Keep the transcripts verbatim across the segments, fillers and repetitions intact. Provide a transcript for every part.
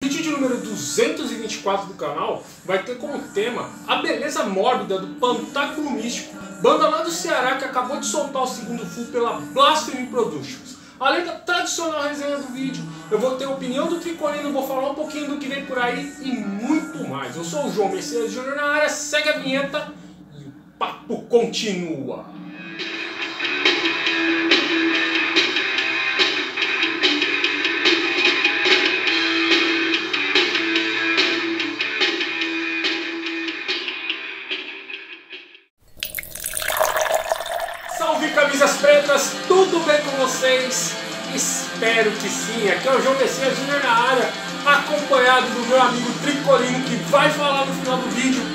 O vídeo de número duzentos e vinte e quatro do canal vai ter como tema a beleza mórbida do Pantáculo Místico, banda lá do Ceará que acabou de soltar o segundo full pela Blasphemy Productions. Além da tradicional resenha do vídeo, eu vou ter a opinião do Tricolino, vou falar um pouquinho do que vem por aí e muito mais. Eu sou o João Messias Júnior na área, segue a vinheta e o papo continua. Salve camisas pretas, tudo bem com vocês? Espero que sim. Aqui é o João Messias Júnior na área, acompanhado do meu amigo Tricolino que vai falar no final do vídeo.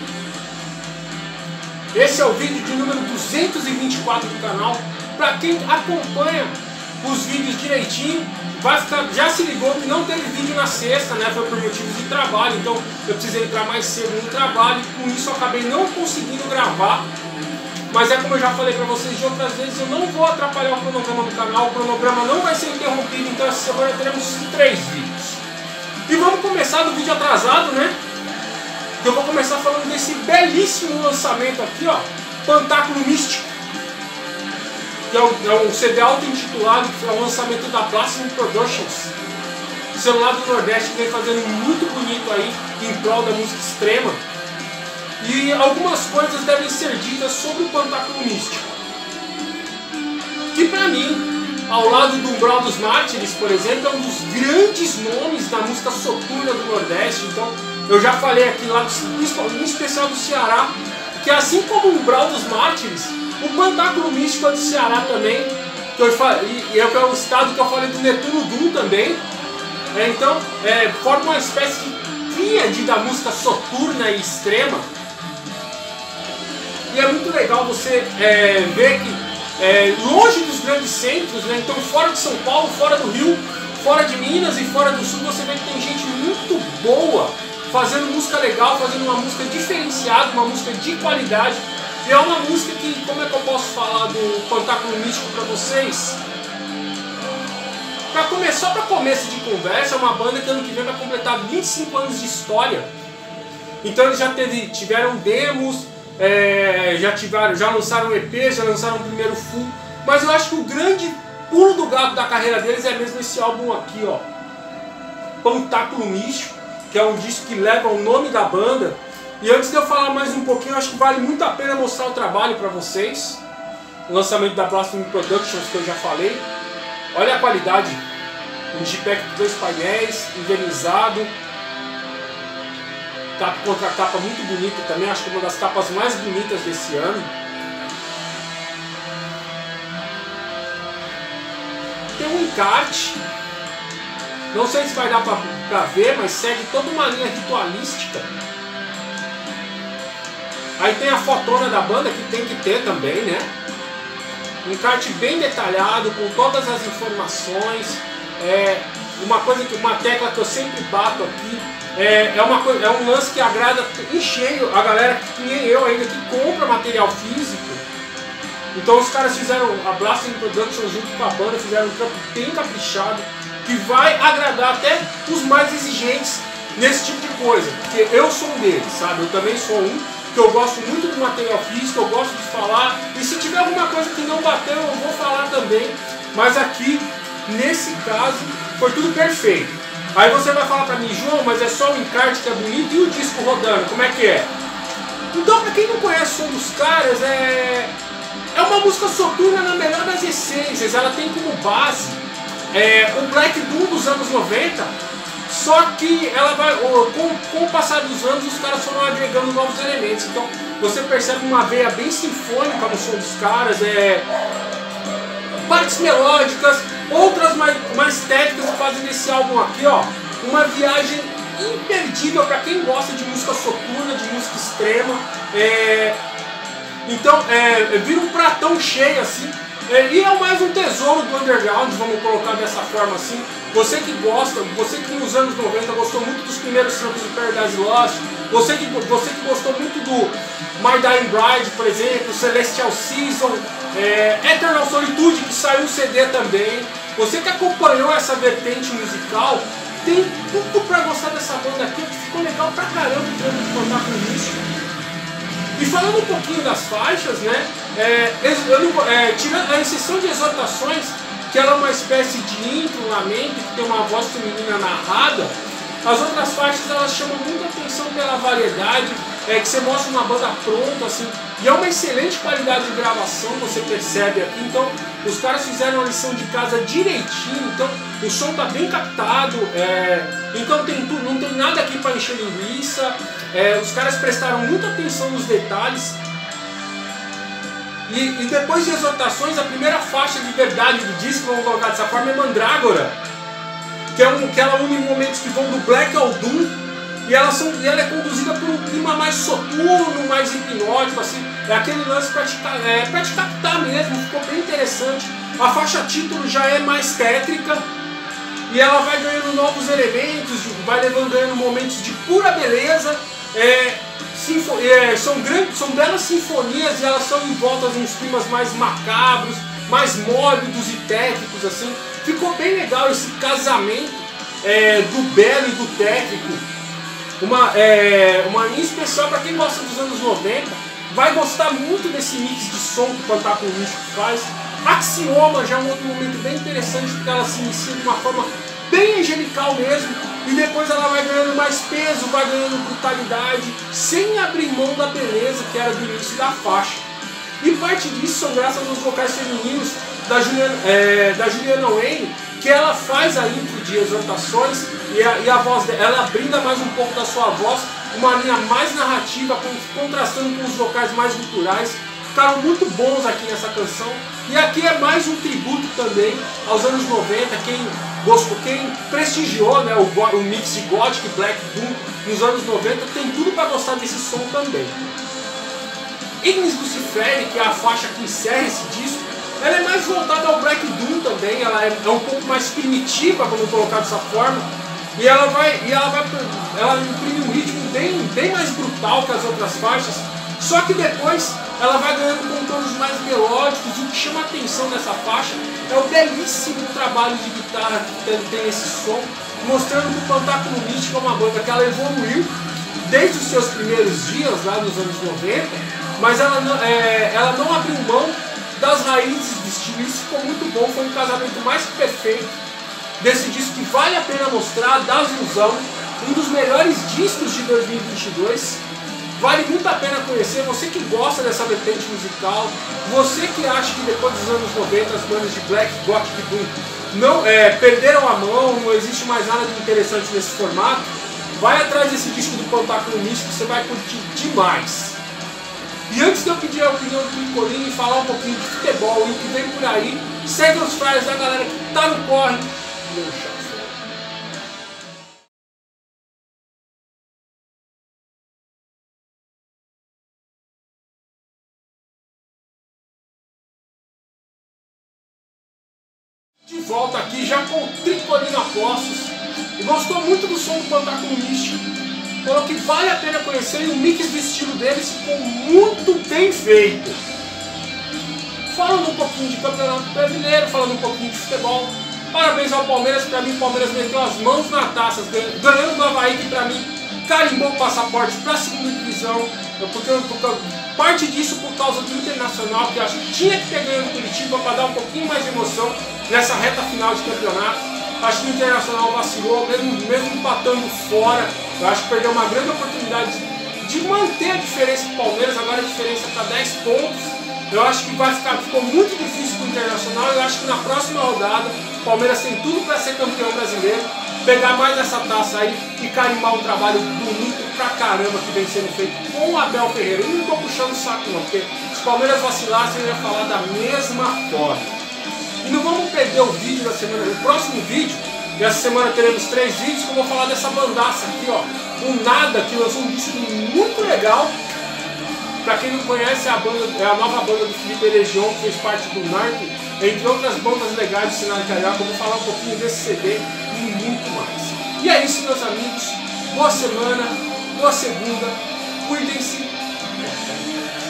Esse é o vídeo de número duzentos e vinte e quatro do canal. Para quem acompanha os vídeos direitinho, vai ficar, já se ligou que não teve vídeo na sexta, né? Foi por motivos de trabalho, então eu precisei entrar mais cedo no trabalho e com isso eu acabei não conseguindo gravar. Mas é como eu já falei pra vocês de outras vezes, eu não vou atrapalhar o cronograma do canal, o cronograma não vai ser interrompido, então essa semana teremos três vídeos. E vamos começar do vídeo atrasado, né? Eu vou começar falando desse belíssimo lançamento aqui, ó, Pantáculo Místico, que é um, é um C D auto-intitulado, que é um lançamento da Blasphemy Productions, celular do Nordeste, que vem fazendo muito bonito aí em prol da música extrema. E algumas coisas devem ser ditas sobre o Pantáculo Místico, que pra mim, ao lado do Umbral dos Mártires, por exemplo, é um dos grandes nomes da música soturna do Nordeste. Então eu já falei aqui lá, em especial do Ceará, que assim como o Umbral dos Mártires, o Pantáculo Místico é do Ceará também, que eu falei, e é o estado que eu falei do Netuno Doom também. É, então é, forma uma espécie de tríade da música soturna e extrema. E é muito legal você é, ver que é, longe dos grandes centros, né, então fora de São Paulo, fora do Rio, fora de Minas e fora do Sul, você vê que tem gente muito boa fazendo música legal, fazendo uma música diferenciada, uma música de qualidade. E é uma música que, como é que eu posso falar do Pantáculo Místico para vocês? Para começar, para começo de conversa, é uma banda que ano que vem vai completar vinte e cinco anos de história. Então eles já teve, tiveram demos, É, já, tiveram, já lançaram E P, já lançaram o primeiro full, mas eu acho que o grande pulo do gato da carreira deles é mesmo esse álbum aqui, ó, Pantáculo Místico, que é um disco que leva o nome da banda. E antes de eu falar mais um pouquinho, eu acho que vale muito a pena mostrar o trabalho para vocês. O lançamento da Blasphemy Productions, que eu já falei. Olha a qualidade, um Digipack com dois painéis, envernizado, capa contra capa muito bonita também, acho que é uma das capas mais bonitas desse ano. Tem um encarte, não sei se vai dar pra, pra ver, mas segue toda uma linha ritualística. Aí tem a fotona da banda, que tem que ter também, né? Um encarte bem detalhado, com todas as informações. É uma coisa que, uma tecla que eu sempre bato aqui, É, é, uma coisa, é um lance que agrada em cheio a galera que nem eu ainda, que compra material físico. Então os caras fizeram, a Blasphemy Productions junto com a banda, fizeram um trampo bem caprichado, que vai agradar até os mais exigentes nesse tipo de coisa. Porque eu sou um deles, sabe? Eu também sou um, que eu gosto muito do material físico, eu gosto de falar. E se tiver alguma coisa que não bateu, eu vou falar também. Mas aqui, nesse caso, foi tudo perfeito. Aí você vai falar pra mim, João, mas é só o encarte que é bonito e o disco rodando, como é que é? Então, pra quem não conhece o som dos caras, é, é uma música soturna na melhor das essências. Ela tem como base é, o Black Doom dos anos noventa, só que ela vai, com, com o passar dos anos, os caras foram agregando novos elementos. Então, você percebe uma veia bem sinfônica no som dos caras, é, partes melódicas, outras mais, mais técnicas que fazem desse álbum aqui, ó, uma viagem imperdível para quem gosta de música soturna, de música extrema. É, então, é, vira um pratão cheio assim, é, e é mais um tesouro do underground, vamos colocar dessa forma assim. Você que gosta, você que nos anos noventa gostou muito dos primeiros trampos do Paradise Lost, você que, você que gostou muito do My Dying Bride, por exemplo, Celestial Season, é, Eternal Solitude, que saiu um C D também. Você que acompanhou essa vertente musical tem tudo pra gostar dessa banda aqui, que ficou legal pra caramba o treino de Pantáculo Místico. E falando um pouquinho das faixas, né, é, eu não, é, tirando a exceção de Exortações, que ela é uma espécie de intro, lamento, que tem uma voz feminina narrada, as outras faixas elas chamam muita atenção pela variedade, é, que você mostra uma banda pronta, assim, e é uma excelente qualidade de gravação, você percebe aqui. Então os caras fizeram a lição de casa direitinho, então o som tá bem captado, é, então tem tudo, não tem nada aqui para encher linguiça, é, os caras prestaram muita atenção nos detalhes. E, e depois de Exortações, a primeira faixa de verdade do disco, vamos colocar dessa forma, é Mandrágora, que, é um, que ela une momentos que vão do Black ao Doom, e ela, são, e ela é conduzida por um clima mais soturno, mais hipnótico, assim, é aquele lance pra te, é, pra te captar mesmo, ficou bem interessante. A faixa título já é mais tétrica, e ela vai ganhando novos elementos, vai levando, ganhando momentos de pura beleza, é, sinfo, é, são, grandes, são belas sinfonias, e elas são envoltas em uns climas mais macabros, mais mórbidos e tétricos, assim. Ficou bem legal esse casamento é, do belo e do tétrico. Uma, é, uma linha especial para quem gosta dos anos noventa, vai gostar muito desse mix de som que o Pantáculo Místico faz. Axioma já é um outro momento bem interessante, porque ela se inicia de uma forma bem angelical mesmo, e depois ela vai ganhando mais peso, vai ganhando brutalidade, sem abrir mão da beleza que era do início da faixa. E parte disso são graças aos vocais femininos da Juliana, é, da Juliana Wayne, que ela faz a intro de Exortações, e a, e a voz dela, ela brinda mais um pouco da sua voz, uma linha mais narrativa, contrastando com os vocais mais guturais. Ficaram muito bons aqui nessa canção, e aqui é mais um tributo também aos anos noventa, quem gostou, quem prestigiou, né, o, o mix de Gothic e Black Doom nos anos noventa, tem tudo para gostar desse som também. Ignis Luciferi, que é a faixa que encerra esse disco, ela é mais voltada ao Black Doom também, ela é, é um pouco mais primitiva, vamos colocar dessa forma, e ela vai, e ela vai, ela imprime um ritmo bem, bem mais brutal que as outras faixas, só que depois ela vai ganhando contornos mais melódicos, e o que chama a atenção nessa faixa é o belíssimo trabalho de guitarra que tem, tem esse som, mostrando que o Pantáculo Místico é uma banda que ela evoluiu desde os seus primeiros dias, lá nos anos noventa, mas ela não, é, ela não abriu mão das raízes do estilo. Isso ficou muito bom, foi um casamento mais perfeito desse disco que vale a pena mostrar, da Ilusão, um dos melhores discos de dois mil e vinte e dois, vale muito a pena conhecer. Você que gosta dessa vertente musical, você que acha que depois dos anos noventa as bandas de Black, Gothic e Doom não, é, perderam a mão, não existe mais nada de interessante nesse formato, vai atrás desse disco do Pantáculo Místico, você vai curtir demais. E antes de eu pedir a opinião do Picolino e falar um pouquinho de futebol e o que vem por aí, segue os flyers da galera que tá no corre. De volta aqui já com o Tricolino Apostos. E gostou muito do som do Pantáculo Místico. Falou que vale a pena conhecer, e o mix do estilo deles ficou muito bem feito. Falando um pouquinho de Campeonato Brasileiro, falando um pouquinho de futebol, parabéns ao Palmeiras. Para mim, o Palmeiras meteu as mãos na taça, ganhando do Avaí, que para mim carimbou o passaporte para a segunda divisão. Porque, porque parte disso por causa do Internacional, que eu acho que tinha que ter ganho do Curitiba para dar um pouquinho mais de emoção nessa reta final de campeonato. Acho que o Internacional vacilou, mesmo, mesmo empatando fora. Eu acho que perdeu uma grande oportunidade de manter a diferença do Palmeiras. Agora a diferença está dez pontos. Eu acho que vai ficar, ficou muito difícil para o Internacional. Eu acho que na próxima rodada o Palmeiras tem tudo para ser campeão brasileiro, pegar mais essa taça aí e carimbar um trabalho bonito pra caramba que vem sendo feito com o Abel Ferreira. Eu não estou puxando o saco não, porque se o Palmeiras vacilasse eu ia falar da mesma forma. E não vamos perder o vídeo da semana, o próximo vídeo, e essa semana teremos três vídeos que eu vou falar dessa bandaça aqui, ó, o Nada, que lançou um disco muito legal. Pra quem não conhece, é a, banda, é a nova banda do Felipe Eregion, que fez parte do Narco, entre outras bandas legais do cenário carioca. Eu vou falar um pouquinho desse C D e muito mais. E é isso, meus amigos, boa semana, boa segunda, cuidem-se.